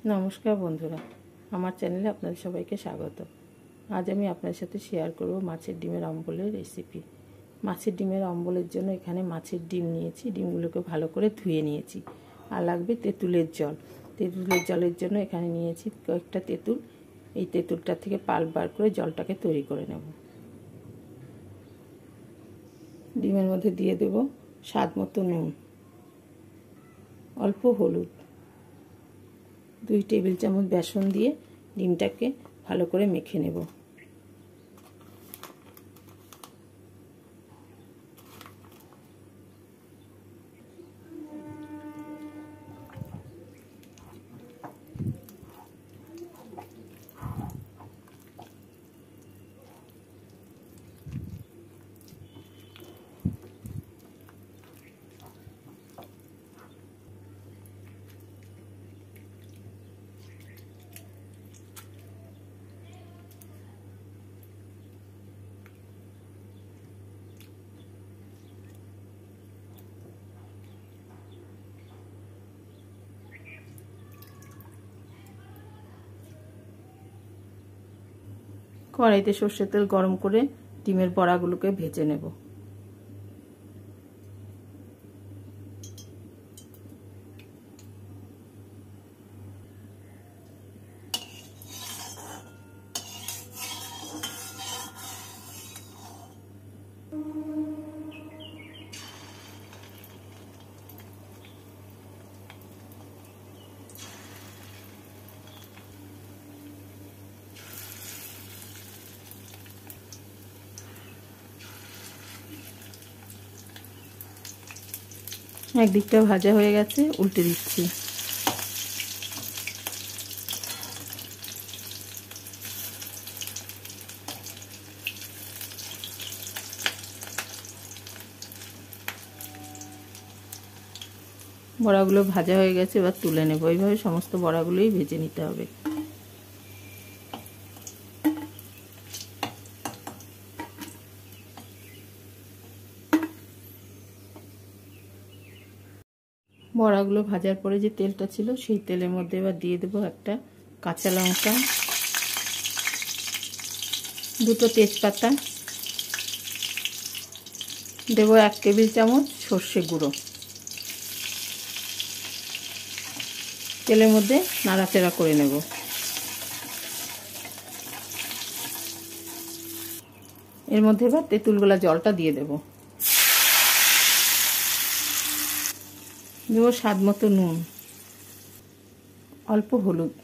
নমস্কার বন্ধুরা, আমার চ্যানেলে আপনাদের সবাইকে স্বাগত। আজ আমি আপনাদের সাথে শেয়ার করব মাছের ডিমের অম্বলের রেসিপি। মাছের ডিমের অম্বলের জন্য এখানে মাছের ডিম নিয়েছি, ডিমগুলোকে ভালো করে ধুয়ে নিয়েছি। আর লাগবে তেঁতুলের জল। তেঁতুলের জলের জন্য এখানে নিয়েছি কয়েকটা তেঁতুল। এই তেঁতুলটা থেকে পাল্প বার করে জলটাকে তৈরি করে নেব। ডিমের মধ্যে দিয়ে দেব স্বাদ মতো নুন, অল্প হলুদ, 2 টেবিল চামচ বেসন দিয়ে ডিমটাকে ভালো করে মেখে নেব। কড়াইতে সর্ষের তেল গরম করে ডিমের বড়াগুলোকে ভেজে নেব। একদিকটা ভাজা হয়ে গেছে, উল্টে দিচ্ছি। বড়াগুলো ভাজা হয়ে গেছে, এবার তুলে নেব। এইভাবে সমস্ত বড়াগুলোই ভেজে নিতে হবে। বড়াগুলো ভাজার পরে যে তেলটা ছিল সেই তেলের মধ্যে এবার দিয়ে দেবো একটা কাঁচা লঙ্কা, 2টো তেজপাতা, দেবো 1 টেবিল চামচ সর্ষে গুঁড়ো। তেলের মধ্যে নাড়াচাড়া করে নেব। এর মধ্যে এবার তেঁতুলগোলা জলটা দিয়ে দেব। দেবো স্বাদ মতো নুন, অল্প হলুদ,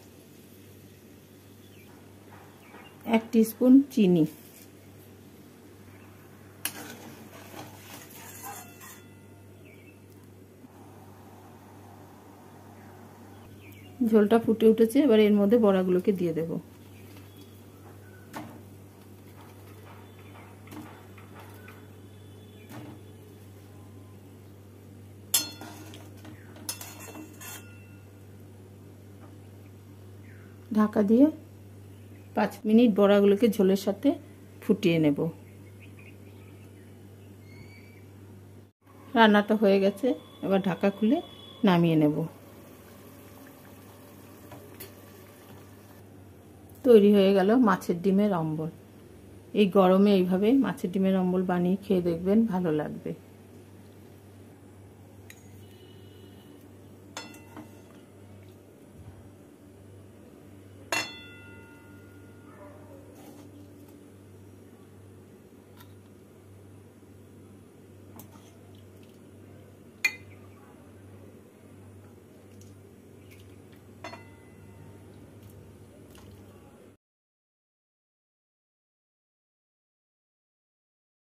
1 টিস্পুন চিনি, ঝোলটা ফুটে উঠেছে, এবার এর মধ্যে বড়াগুলোকে দিয়ে দেব। ঢাকা দিয়ে 5 মিনিট বড়াগুলোকে ঝোলের সাথে ফুটিয়ে নেব। রান্নাটা হয়ে গেছে, এবার ঢাকা খুলে নামিয়ে নেব। তৈরি হয়ে গেল মাছের ডিমের অম্বল। এই গরমে এইভাবে মাছের ডিমের অম্বল বানিয়ে খেয়ে দেখবেন, ভালো লাগবে।